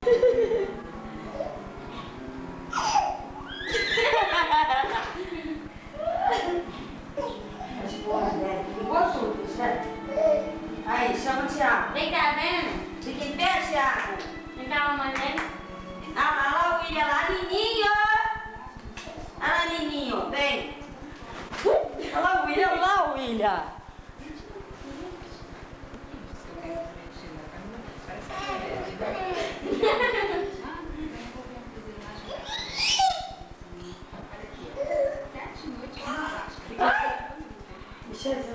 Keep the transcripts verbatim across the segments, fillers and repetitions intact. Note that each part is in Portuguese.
Aí, chama o Thiago. Vem cá, vem. Fica em pé, Thiago. Vem cá, mamãe, vem. Ah, lá, lá, o William, lá, Nininho. Ah, lá, Nininho, vem. Olha lá o William, olha lá o William. Deixa eu ver.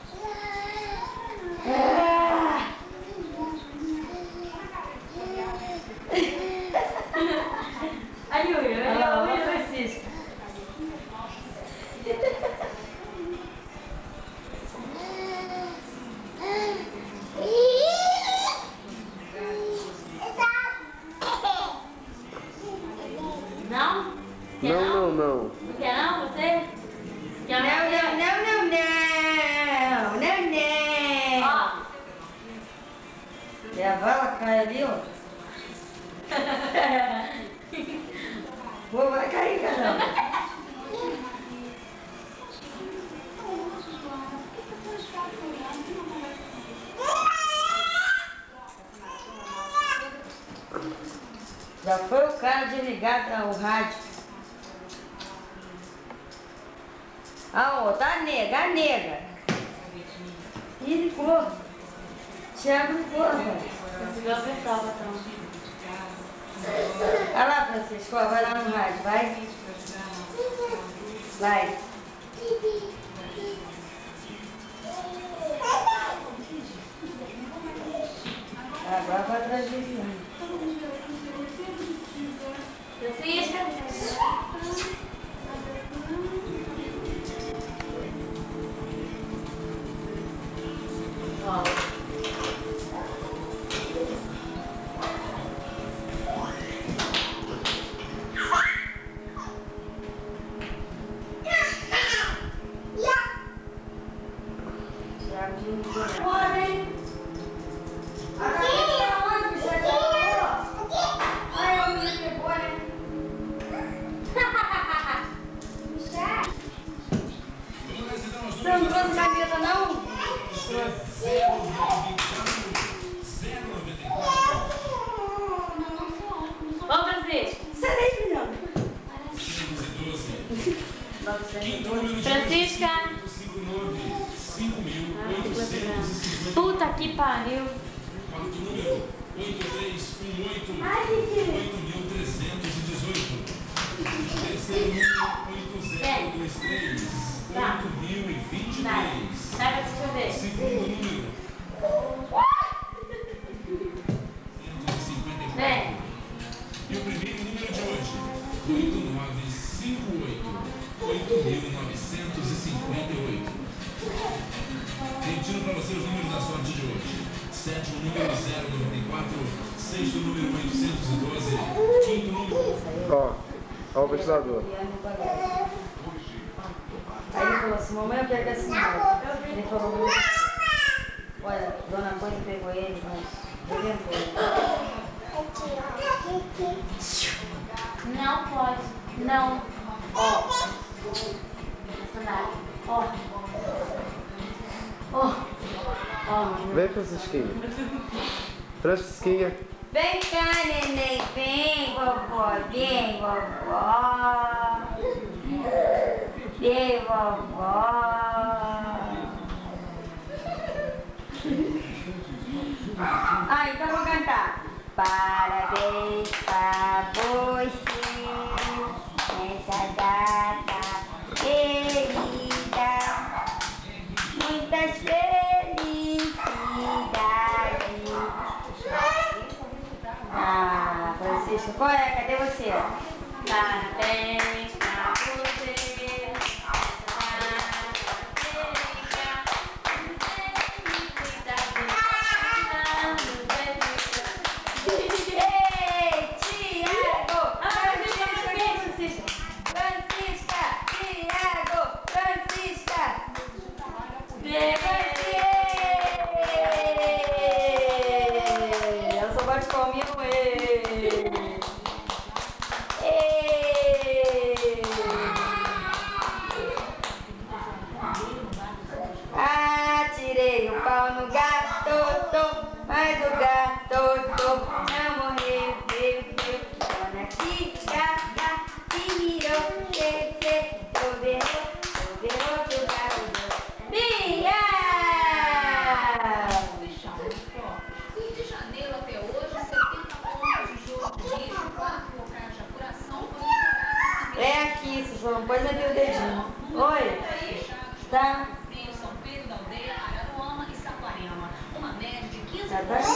Ai, Yuri, olha o Francisco. Não? Quer Não, não? não, não. Não quer não, você? Quer Não, não, não, não, não, não, não. Ó. E a vala cai ali, ó. Vou, vai cair, caramba. Já foi o cara desligar o rádio. Ah, ó, tá a nega, a nega. Ih, ligou. Thiago ligou, rapaz. Conseguiu apertar o botão. Olha lá, Francisco, ó, vai lá no rádio, vai. Vai. Agora vai atrás de mim. Francisca. Ó. Podem. A cabeça tá onde, bicho? Ai, eu me pegou, né? Você não trouxe caneta, não? Ô, Francisco. Sai daí, menino. Francisca. Puta que pariu. Ai, Vicky. Vem. Tá. Vai. Vai pra te ver. Vem. E o primeiro número de hoje, oito nove cinco oito, oito mil novecentos e cinquenta e oito. Repetindo para você os números da sorte de hoje. Sétimo número zero noventa e quatro, sexto número oitocentos e doze, quinto número... Ó, ó o ventilador. Aí ele falou assim, mamãe, eu quero que assinar. Ele falou, olha, dona Coisa pegou ele, mas reventou ele. Não pode. Não. Ó. Ó. Ó. Ó. Vem, Francisquinha. Francisquinha. Vem cá, neném, vem, vovó, vem, vovó. Vem, vovó. Ah, então vou cantar. Parabéns pra você nessa data querida. Muitas felicidades. Ah, Francisco, qual é? Cadê você? Parabéns pra você. Eu só gosto de comer com ele. pode meter o dedinho. Oi. Tá? São Pedro da Aldeia, Araruama e Saquarema. Uma média de quinze Tá bem?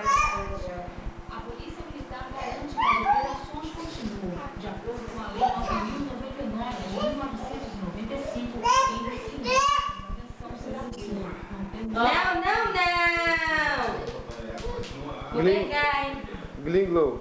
A polícia militar garante que as operações continuam. De acordo com a lei nove mil e noventa e nove de mil novecentos e noventa e cinco, em definir a manutenção será pública. Não, não, não! Vou pegar, hein? Gringlow.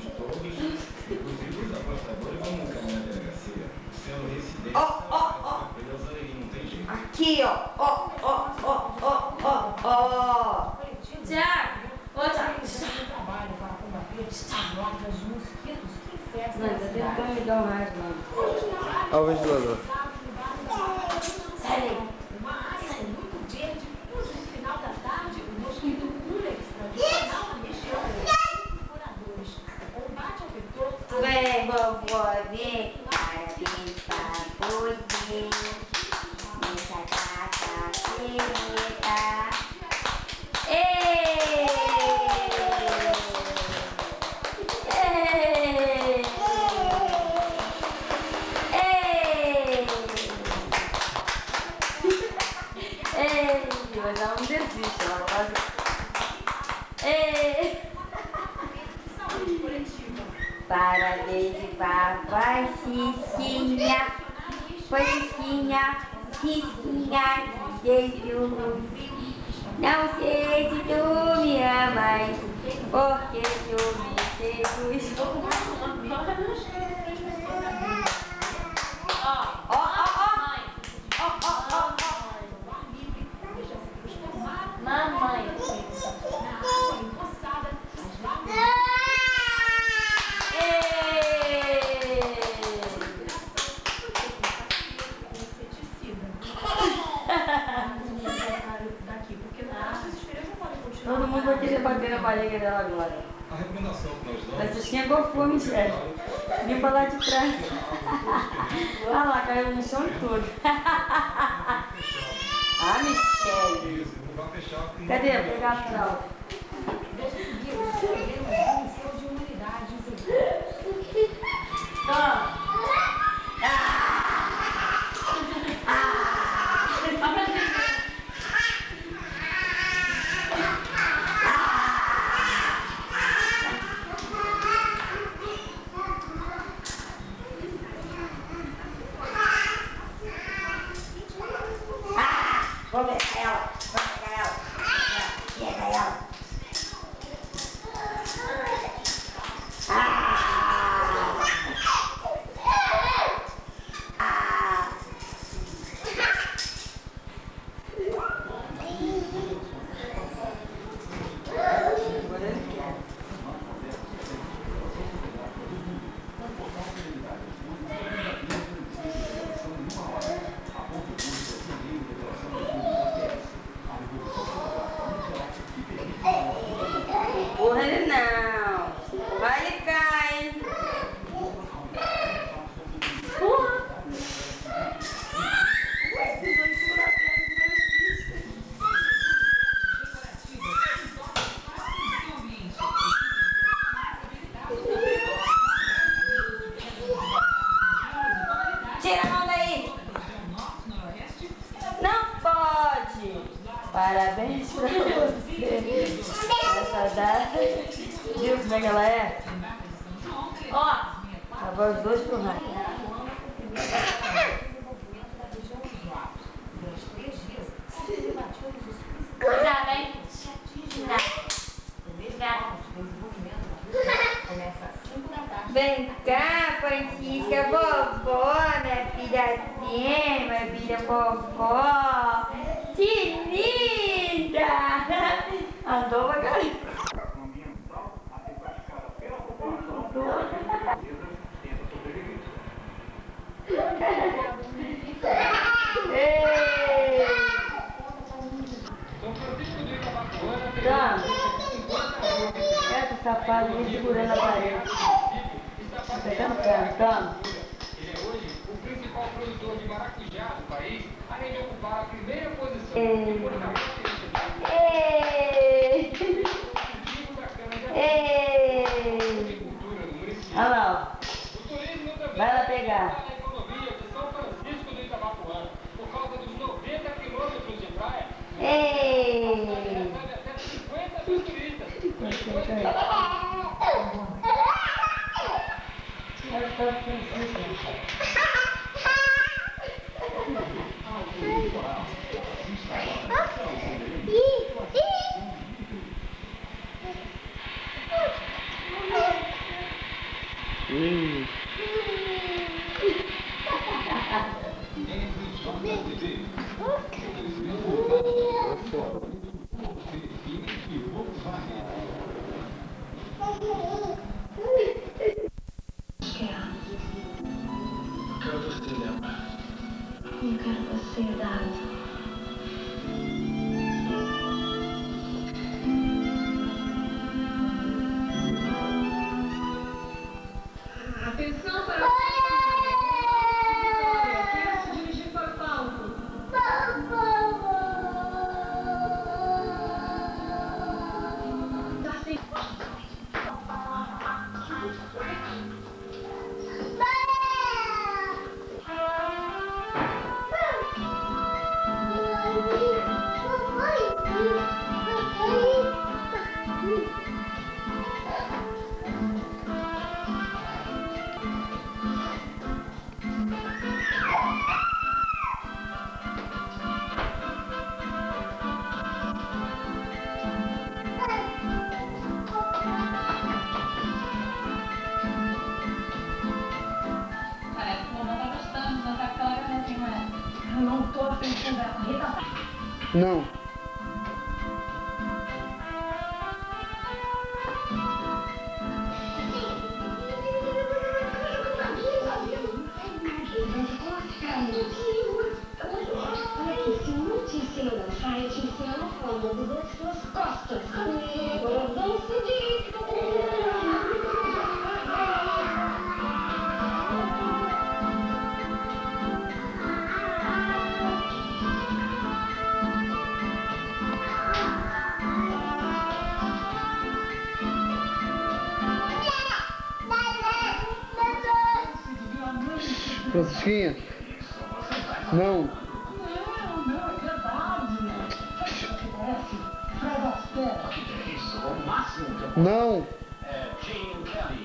Ó, ó, ó! Aqui, ó! Ó, ó, ó, ó, ó, ó! Tiago! Ô, Tiago! trabalho para combater as drogas de mosquitos que infestam Não, a ainda tem cidade. que ligar mais, mano. Olha o ventilador. Sai daí. Uma área muito verde, hoje no final da tarde, o mosquito Culex tradicional mexeu com moradores. O combate ao vetor Vem, vovó, vem. Parabéns pra você. Nessa data querida. Ei! Ei! Ei! Ei! Mas ela não desiste, ela quase... Ei! Parabéns, papai, Cicinha, Cicinha, Cicinha, Jesus. Não sei se tu me amas, porque tu me seduz. Ó, ó, ó, ó, ó, ó, Mamãe! todo mundo vai querer bater na barriga dela agora. A recomendação que nós damos... Francisquinha gofou, Michele. Limpa lá de trás. Olha lá, caiu no chão e tudo. Ah, Michele. Isso, não vai fechar. porque não Cadê? vai Pegar a fechar. fralda. de unidades. Toma. Vou pegar ela, vou pegar ela, pega ela. Ah! Ah! Porra, não. Vai ligar, hein? Porra. Tira a mão daí. Não pode. Parabéns pra você. Essa data. Viu como é que ela é? Ó. Tava os dois pro raio. Cuidado, hein? Cuidado. Vem cá, Francisca, vovó, minha filhazinha, minha filha vovó. Que linda! Andou devagarinho. Ei! Toma. Essa safada me segurando a parede. Tá pegando cano, toma. Ele é hoje o principal produtor de maracujá do país, além de ocupar a primeira posição Ei. por características Ei! da cana de Ei! agricultura do município. Olha lá, ó. O turismo também Vai lá pegar. na economia, que são Senta aí. Ela tá Hum. Quero você lembrar. Eu quero você dado. Atenção para o Vitória, quem se dirigir para o palco? Tá sim. Parece que o mamãe tá gostando, Santa Clara, né, senhora? Eu não tô pensando na corrida. Não. Olha aqui, se eu não te ensino a dançar, eu te ensino a forma das suas costas. Agora dança direito. Francisquinha. Não. Não, não, é verdade. Fred Astaire. Isso, o máximo que eu Não. é Gene Kelly.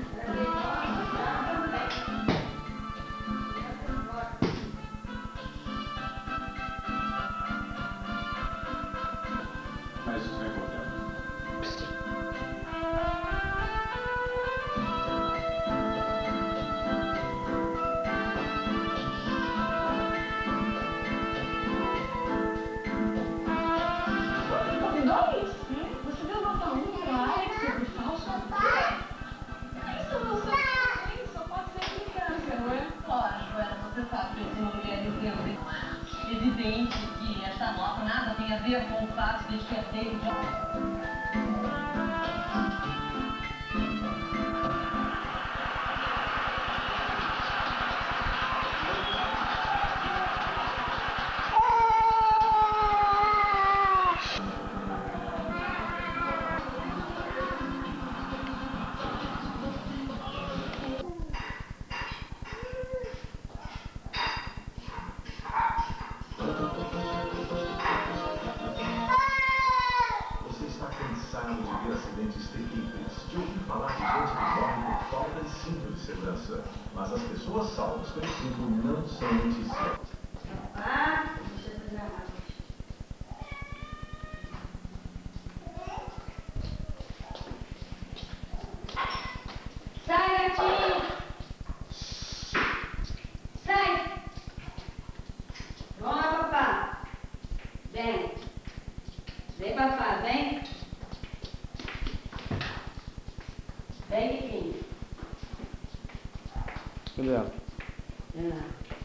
Mas isso não é importante. Dois? Você deu nota um para Alex sobre falso? Isso não sei. Só pode ser implicância, não é? Lógico, Ana, você sabe que esse mulheres deu. É evidente que essa nota nada tem a ver com o fato de que é David Você está cansado de ver acidentes terríveis, de ouvir falar de gente que morre por falta de cinto de segurança. Mas as pessoas salvas pelo cinto não são notícias. Ah, deixa eu fazer uma. Sai, gatinho! Sai! Vamos lá, papá. Vem. Vem, papá, vem. Vem, Niquinho. Cadê ela? Ah.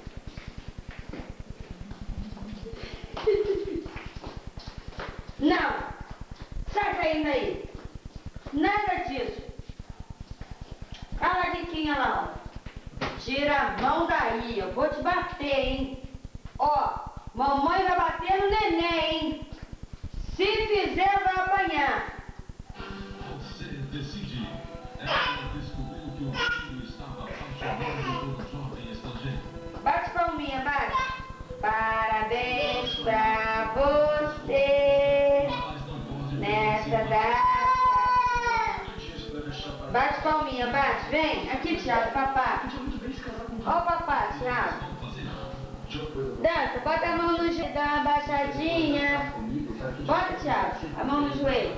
Não! Sai saindo aí! Nada disso! Fala, Niquinha, lá, ó. Tira a mão daí, eu vou te bater, hein? Ó, mamãe vai bater no neném, hein? Se fizer, vai apanhar. Você decide. Ela descobriu que o filho estava apaixonado por um jovem estrangeiro. Bate palminha, bate. Parabéns pra você Mas não pode nessa perder data Bate palminha, bate. Vem. Aqui, Thiago, papá. Ó o papá, Thiago. Dança, bota a mão no joelho, dá uma baixadinha. Bota, Thiago, a mão no joelho.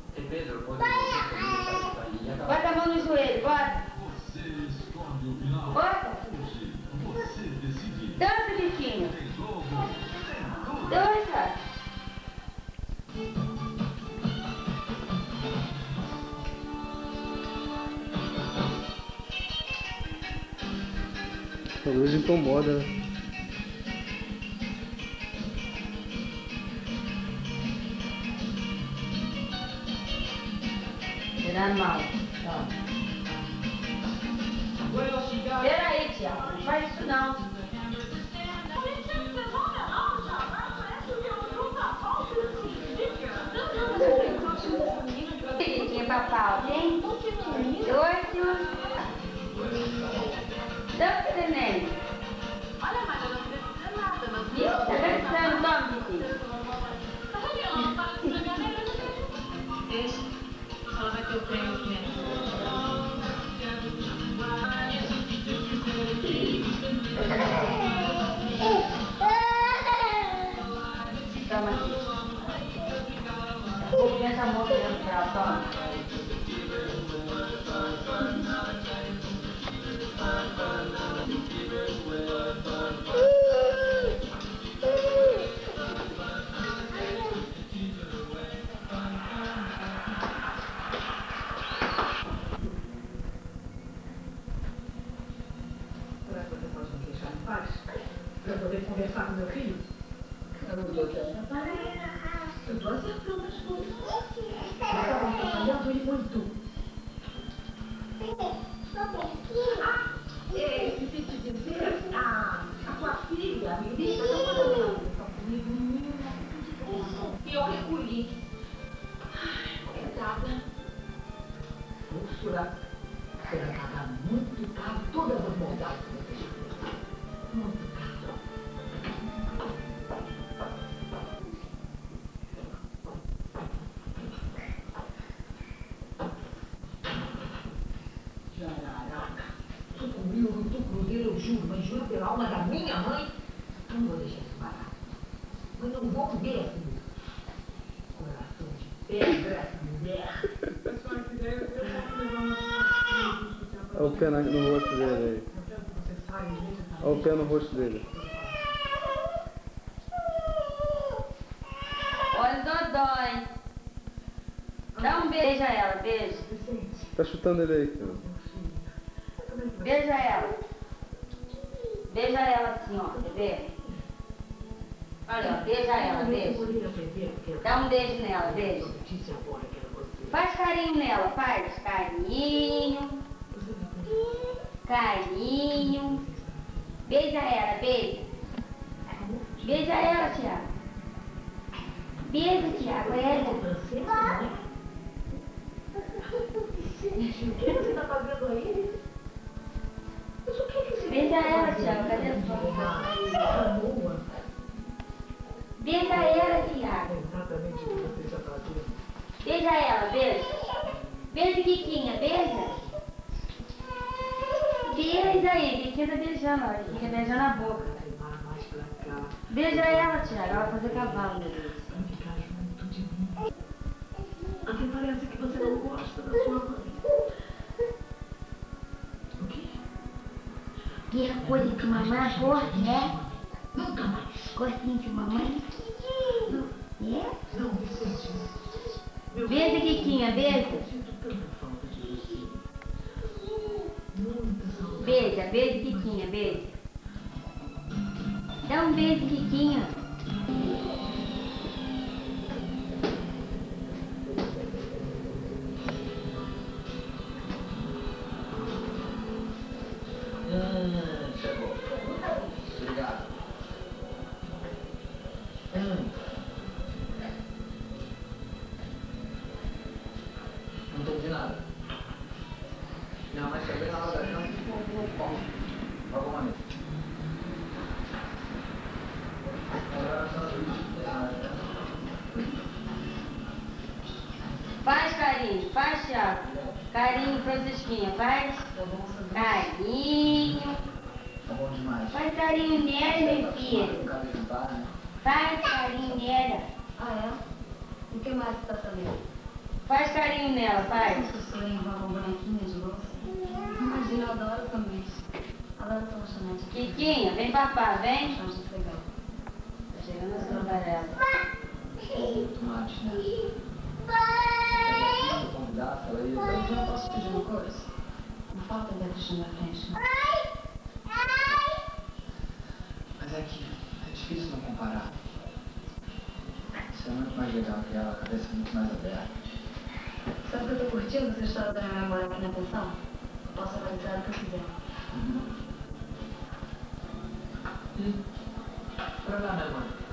Bota a mão no joelho, bota. Bota. Dança, Vitinho. Dança. A luz incomoda, né? Tirando mal. Peraí, Thiago, não faz isso não. Tinha papau, tem? Dois, senhor. Dança, neném. Olha, mas eu não preciso de nada, mas... Ih, tá dançando, toma, Vitinho. Deixa. Ela vai ter o prêmio mesmo. Toma aqui. Vou comer essa moça dentro pra ela, toma. Para poder conversar com meu filho? Eu não estou te atrapalhando. Eu estou acertando as coisas. Eu estava trabalhando e muito. Ah, é, esqueci de te dizer, a, a tua filha, a Melissa, está falando comigo. E eu recolhi. Coitada. Úrsula, você vai pagar muito caro todas as bondades que você já fez. Muito caro. Jararaca. Tô comigo, não tô cruzeiro, eu juro, mas juro pela alma da minha mãe. Eu não vou deixar isso barato. Mas não vou ver assim. Coração de pedra, essa mulher. Olha o pé no, no rosto dele aí. Olha o pé no rosto dele. Olha o Dodói. Dá um beijo a ela, beijo. Tá chutando ele aí, filho. Beija ela. Beija ela assim, ó, quer ver? Olha, ó, beija ela, beijo. Dá um beijo nela, beijo. Faz carinho nela, faz carinho. Carinho. Beija ela, beija. Beija ela, Thiago. Beija, Thiago, ela. O que você está fazendo aí? Beija ela, Thiago, cadê a sua? Beija ela, Thiago. Exatamente o que você está fazendo. Beija ela, beija. Beija, Kikinha, beija. Beija aí, Kikinha tá beijando, ó. Kikinha beijando a boca. Beija ela, Thiago, ela vai fazer cavalo, meu Deus. Vai ficar junto de mim. Até parece que você não gosta da sua mãe. O quê? Que é coisa que mamãe gosta, né? Nunca mais. Gostinho de mamãe? É? Não, Vicente. Meu Beija, Kikinha, beija. Eu sinto tanta falta de você. Muita saudade. Beija, beija, Kikinha, beija. Dá um beijo, Kikinha. Hum, chegou. Obrigado. Hum. Não entendi nada. Minha mãe chegou na hora da janta e comprou o pão. Logo mais. Faz, carinho, faz, Thiago. Carinho, Francisquinha, faz. Carinho. Tá bom demais. Faz carinho nela, meu filho. O cabelo não para, né? Faz carinho nela. Ah, é? O que mais você tá sabendo? Faz carinho nela, faz. Essa sua enrola um bonequinho de louça. Imagina, eu adoro também. Adoro tão lanchonete. Kikinha, vem papá, vem. Lanchonete legal. Tá chegando as cantarelas. Tomate, né? Se eu convidasse, ela ia... Eu já posso pedir uma coisa? Não falta ver a Cristina na frente, não. Mas é que é difícil não comparar. Você é muito mais legal que ela, a cabeça é muito mais aberta. Sabe que eu tô curtindo essa história da minha memória aqui na pensão? Eu posso analisar o que eu quiser. Uhum. E, pra lá, minha mãe.